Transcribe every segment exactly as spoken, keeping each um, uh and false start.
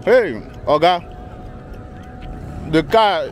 Hey, regarde. The car.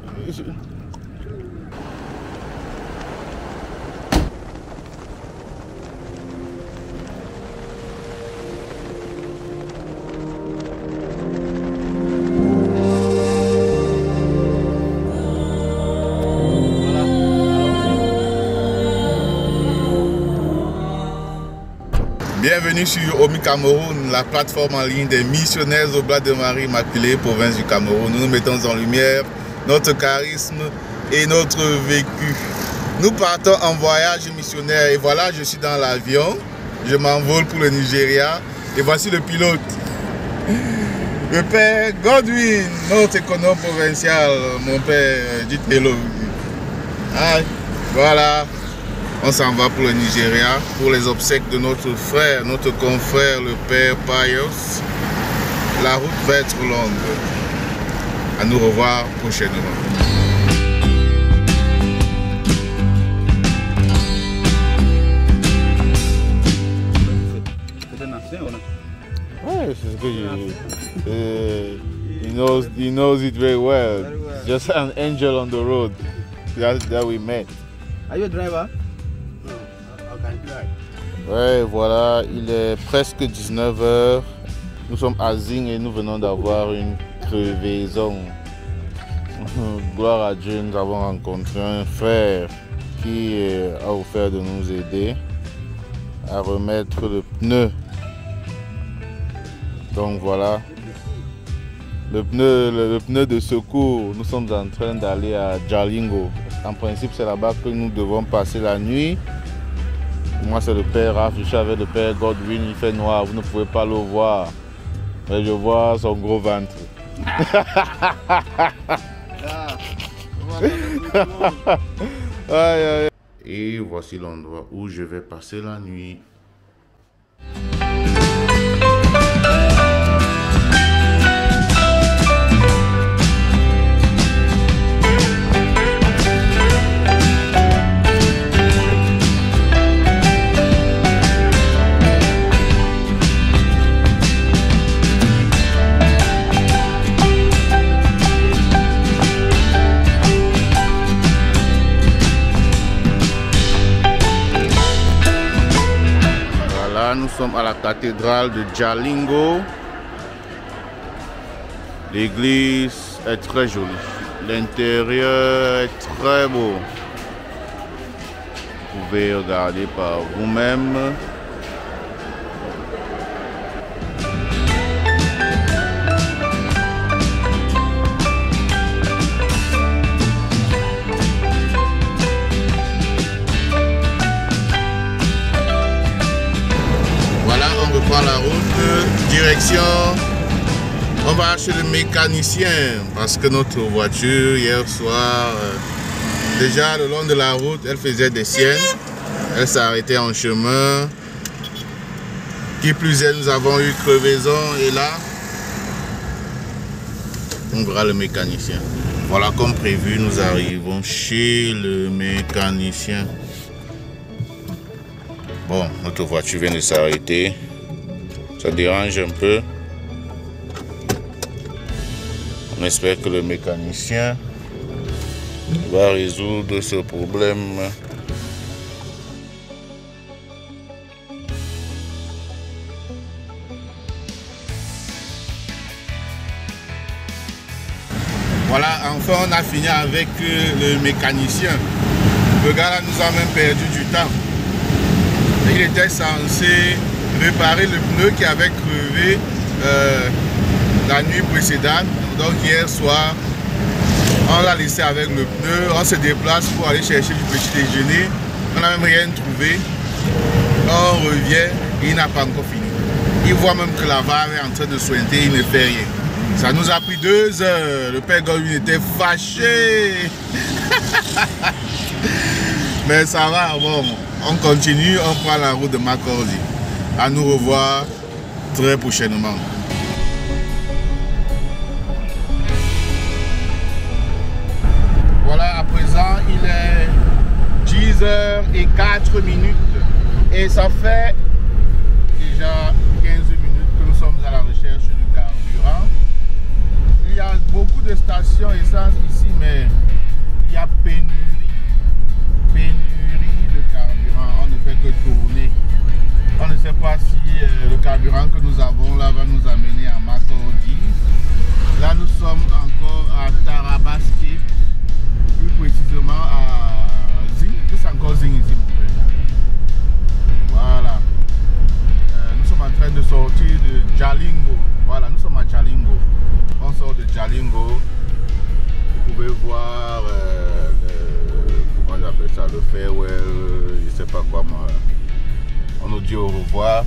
Bienvenue sur Omi Cameroun, la plateforme en ligne des missionnaires Oblats de Marie Immaculée, province du Cameroun. Nous nous mettons en lumière notre charisme et notre vécu. Nous partons en voyage missionnaire et voilà, je suis dans l'avion. Je m'envole pour le Nigeria et voici le pilote. Le père Godwin, notre économe provincial, mon père, dites hello. Ah, voilà. On s'en va pour le Nigeria, pour les obsèques de notre frère, notre confrère, le père Payos. La route va être longue. À nous revoir prochainement. Ouais, c'est ce que je uh, he knows, he knows it very well. Very well. Just an angel on the road that, that we met. Are you a driver? Ouais, voilà, il est presque dix-neuf heures. Nous sommes à Zing et nous venons d'avoir une crevaison. Gloire à Dieu, nous avons rencontré un frère qui a offert de nous aider à remettre le pneu. Donc voilà, le pneu, le, le pneu de secours. Nous sommes en train d'aller à Jalingo. En principe, c'est là-bas que nous devons passer la nuit. Moi, c'est le père Raph, je suis avec le père Godwin, il fait noir, vous ne pouvez pas le voir. Mais je vois son gros ventre. Aïe, aïe. Et voici l'endroit où je vais passer la nuit. Nous sommes à la cathédrale de Jalingo. L'église est très jolie. L'intérieur est très beau. Vous pouvez regarder par vous-même. Prend la route, direction, on va chez le mécanicien parce que notre voiture hier soir, euh, déjà le long de la route, elle faisait des siennes, elle s'arrêtait en chemin, qui plus est, nous avons eu crevaison et là, on verra le mécanicien. Voilà, comme prévu, nous arrivons chez le mécanicien. Bon, notre voiture vient de s'arrêter. Ça dérange un peu. On espère que le mécanicien va résoudre ce problème. Voilà, enfin on a fini avec le mécanicien. Le gars là nous a même perdu du temps. Il était censé réparer le pneu qui avait crevé euh, la nuit précédente. Donc hier soir, on l'a laissé avec le pneu. On se déplace pour aller chercher du petit déjeuner. On n'a même rien trouvé. On revient et il n'a pas encore fini. Il voit même que la barre est en train de sointer, il ne fait rien. Ça nous a pris deux heures. Le père Godwin était fâché. Mais ça va, bon, on continue, on prend la route de Makurdi. À nous revoir très prochainement. Voilà, à présent, il est dix heures et quatre minutes. Et ça fait déjà quinze minutes que nous sommes à la recherche du carburant. station essence ici, mais il y a pénurie, pénurie de carburant. On ne fait que tourner. On ne sait pas si euh, le carburant que nous avons là va nous amener à Makurdi. Là, nous sommes encore à Tarabaské, plus précisément à Zing. C'est encore Zing ici, mon frère. Voilà. Euh, nous sommes en train de sortir de Jalingo. Voilà, nous sommes à Jalingo. On sort de Jalingo. Vous pouvez voir, euh, le, comment j'appelle ça, le farewell, je sais pas quoi moi. On nous dit au revoir.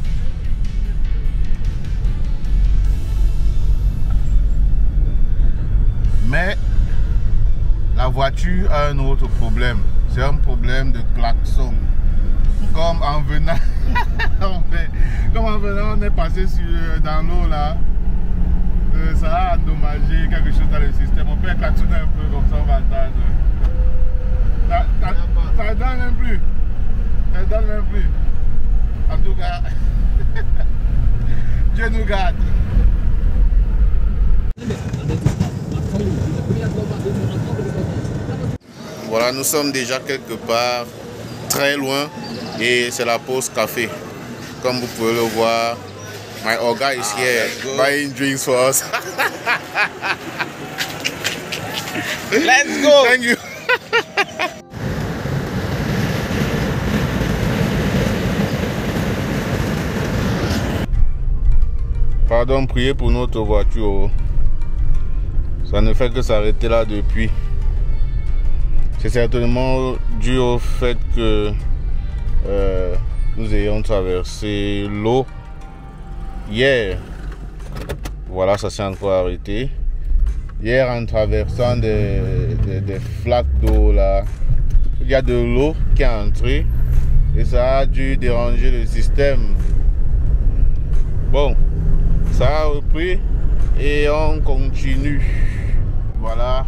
Mais la voiture a un autre problème. C'est un problème de klaxon. Comme en venant, comme en venant, on est passé sur, dans l'eau là. Euh, ça a endommagé quelque chose dans le système. On peut klaxonner un peu comme ça, on va attendre. Ça, ça, ça donne même plus. Ça donne même plus. En tout cas, Dieu nous garde. Voilà, nous sommes déjà quelque part, très loin, et c'est la pause café. Comme vous pouvez le voir, my Oga is ah, here buying drinks for us. Let's go! Thank you. Pardon, priez pour notre voiture. Ça ne fait que s'arrêter là depuis. C'est certainement dû au fait que euh, nous ayons traversé l'eau hier. Voilà, ça s'est encore arrêté. Hier, en traversant des, des, des flaques d'eau là, il y a de l'eau qui est entrée et ça a dû déranger le système. Bon, ça a repris et on continue. Voilà.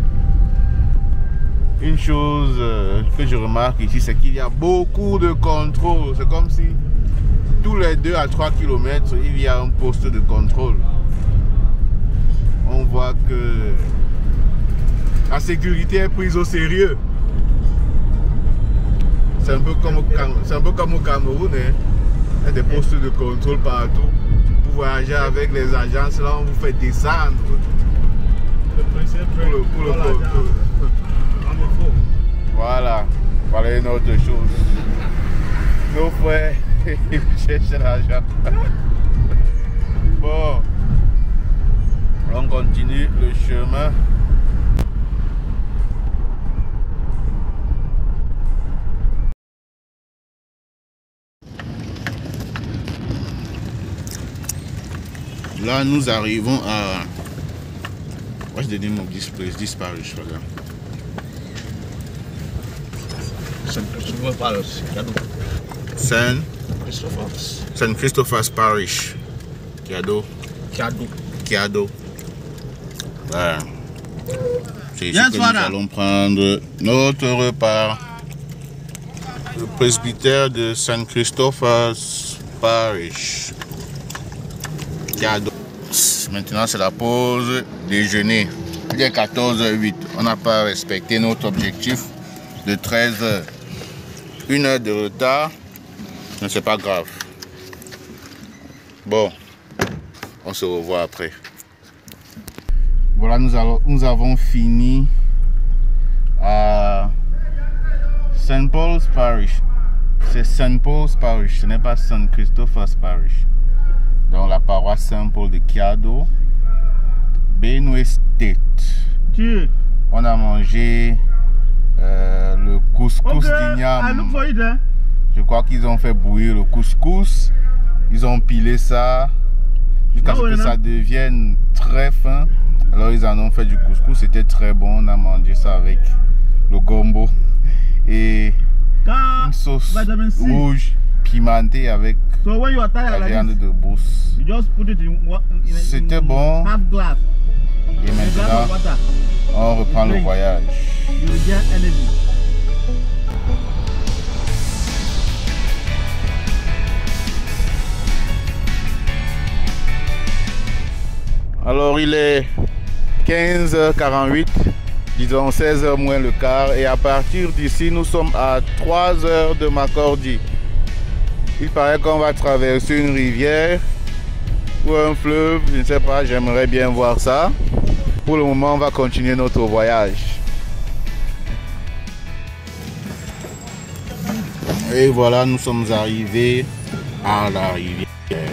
Une chose que je remarque ici, c'est qu'il y a beaucoup de contrôles. C'est comme si tous les deux à trois kilomètres, il y a un poste de contrôle. On voit que la sécurité est prise au sérieux. C'est un peu comme au, c'est un peu comme au Cameroun. Hein. Il y a des postes de contrôle partout. Vous voyagez avec les agences, là on vous fait descendre. Pour le, pour le contrôle. Voilà, voilà une autre chose. Nos frères, ils cherchent l'argent. Bon, on continue le chemin. Là, nous arrivons à... What's the name of this place, this parish, regarde. Saint Christopher Parish, Kiado. Saint Christopher's. Saint Christopher's Parish, Kiado. Kiado. Kiado. Voilà. C'est ici Yes, que voilà. nous allons prendre notre repas. Le presbytère de Saint Christopher's Parish, Kiado. Maintenant, c'est la pause déjeuner. Il est quatorze heures huit. On n'a pas respecté notre objectif de treize heures. Une heure de retard, mais c'est pas grave. Bon, on se revoit après. Voilà, nous, allons, nous avons fini à Saint Paul's Parish. C'est Saint Paul's Parish, ce n'est pas Saint Christopher's Parish. Dans la paroisse Saint-Paul de Kiado, Benue State. Tu. On a mangé euh, le couscous okay. d'igname. Hein? Je crois qu'ils ont fait bouillir le couscous. Ils ont pilé ça jusqu'à ce que ça devienne très fin. Alors ils en ont fait du couscous. C'était très bon. On a mangé ça avec le gombo et une sauce rouge pimentée avec so when you are tired, la viande like de brousse. C'était bon. Half glass. Et maintenant, on reprend le voyage. Alors il est quinze heures quarante-huit, disons seize heures moins le quart. Et à partir d'ici, nous sommes à trois heures de Makurdi. Il paraît qu'on va traverser une rivière ou un fleuve, je ne sais pas, j'aimerais bien voir ça. Pour le moment, on va continuer notre voyage. Et voilà, nous sommes arrivés à la rivière.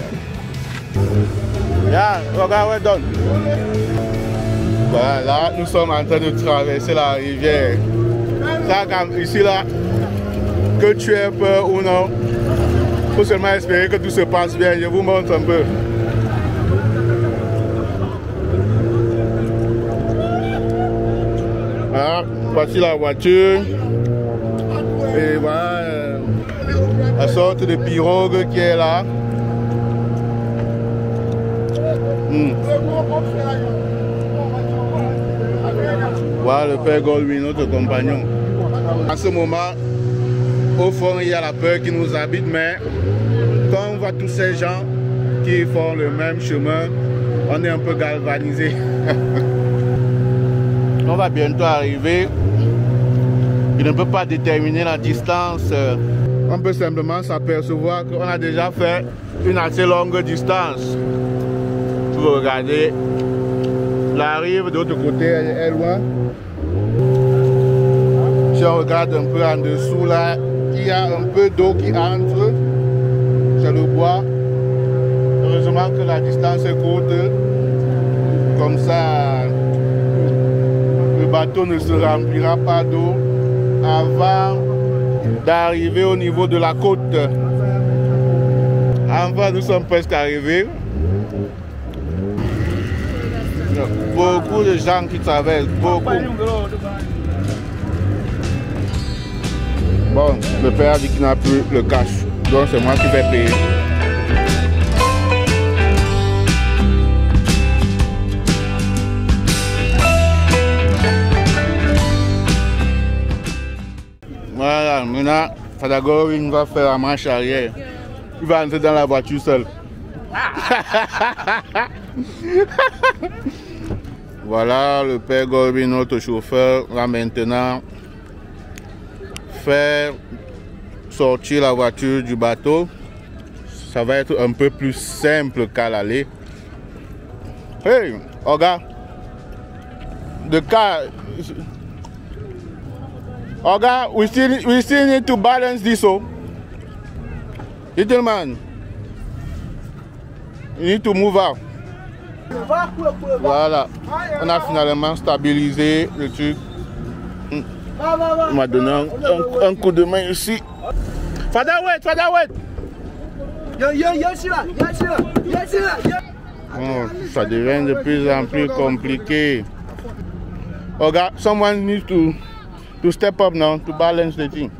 Yeah, regarde, donne. Voilà, là, nous sommes en train de traverser la rivière. Ça, comme ici, là, que tu aies peur ou non, il faut seulement espérer que tout se passe bien. Je vous montre un peu. Voilà, voici la voiture. Et voilà euh, la sorte de pirogue qui est là. Hmm. Voilà le père Goldwyn, notre compagnon. À ce moment, au fond, il y a la peur qui nous habite, mais quand on voit tous ces gens qui font le même chemin, on est un peu galvanisé. On va bientôt arriver. Je ne peux pas déterminer la distance. On peut simplement s'apercevoir qu'on a déjà fait une assez longue distance. Vous regardez, la rive de l'autre côté elle est loin. Si on regarde un peu en dessous là, il y a un peu d'eau qui entre. C'est le bois. Heureusement que la distance est courte. Comme ça, le bateau ne se remplira pas d'eau avant d'arriver au niveau de la côte. Enfin, nous sommes presque arrivés. Beaucoup de gens qui traversent, beaucoup. Bon, le père a dit qu'il n'a plus le cash, donc c'est moi qui vais payer. Voilà, maintenant, Fada Goldwyn va faire la marche arrière. Il va entrer dans la voiture seul. Voilà, le père Goldwyn, notre chauffeur, va maintenant faire sortir la voiture du bateau. Ça va être un peu plus simple qu'à l'aller. Hey, Oga, the car. Oga, we still we still need to balance this, oh. Little man, you need to move out. Voilà, on a finalement stabilisé le truc. On m'a donné un, un, un coup de main ici. Fada wait, Fada wait. Oh, ça devient de plus en plus compliqué. Oga, someone needs to to step up now to balance the thing.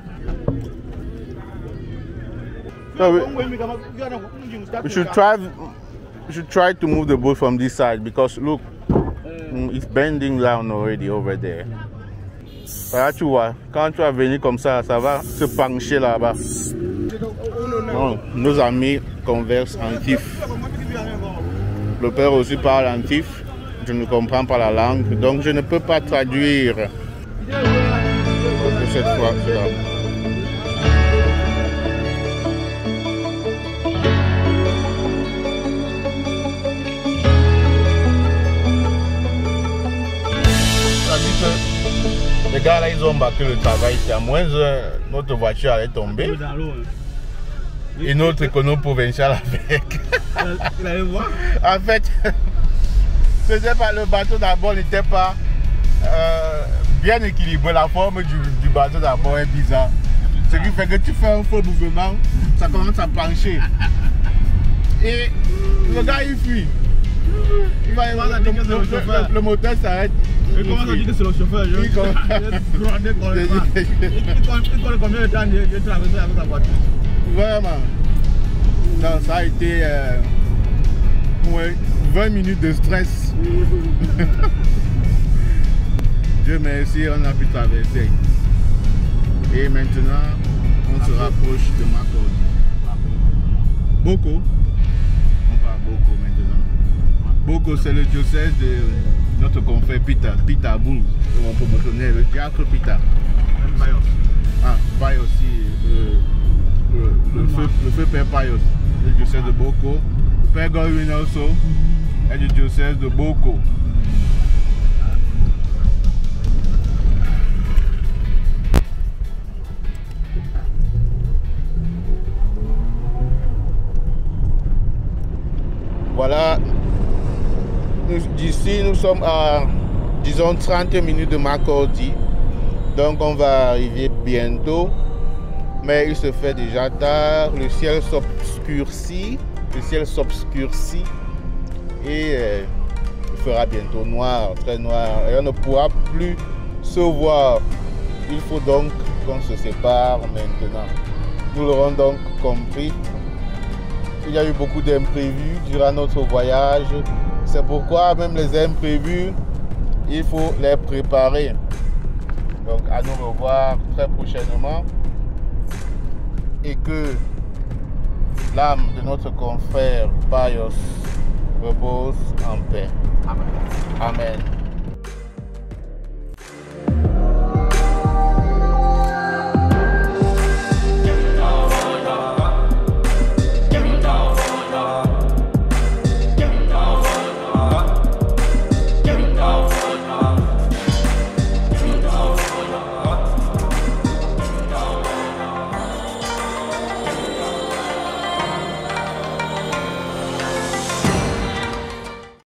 So we, we should try. We should try to move the boat from this side because look, it's bending down already over there. Voilà, tu vois, quand tu vas venir comme ça, ça va se pencher là-bas. Bon, nos amis conversent en tif. Le père aussi parle en tif. Je ne comprends pas la langue, donc je ne peux pas traduire. Cette fois, c'est là. Les gars là ils ont embarqué le travail, c'est à moins euh, notre voiture allait tomber et notre économie provinciale avec. Il allait voir. En fait, c'était pas le bateau d'abord n'était pas euh, bien équilibré, la forme du, du bateau d'abord est bizarre. Ce qui fait que tu fais un faux mouvement, ça commence à pencher. Et le gars il fuit. Il va y avoir le, le, le, le moteur s'arrête. Il commence à dire que c'est le chauffeur. Je il connaît combien de temps de traverser avec la voiture. Vraiment. Non, ça a été euh, ouais, vingt minutes de stress. Dieu merci, on a pu traverser. Et maintenant, on se rapproche de Makurdi. Boko. On va à Boko maintenant. Boko, c'est le diocèse de notre confrère Peter, Peter Bulls, mon promotionnaire, le diacre Peter. Même Payos. Ah, Payos aussi, le, le, le, feu, le feu Père Payos, du diocèse de Boko. Le Père Godwin also, est du diocèse de Boko. Voilà, d'ici nous sommes à, disons, trente minutes de Makurdi. Donc on va arriver bientôt. Mais il se fait déjà tard, le ciel s'obscurcit, le ciel s'obscurcit et euh, il fera bientôt noir, très noir. Et on ne pourra plus se voir. Il faut donc qu'on se sépare maintenant. Nous l'aurons donc compris. Il y a eu beaucoup d'imprévus durant notre voyage. C'est pourquoi même les imprévus, il faut les préparer. Donc à nous revoir très prochainement. Et que l'âme de notre confrère Payos repose en paix. Amen. Amen.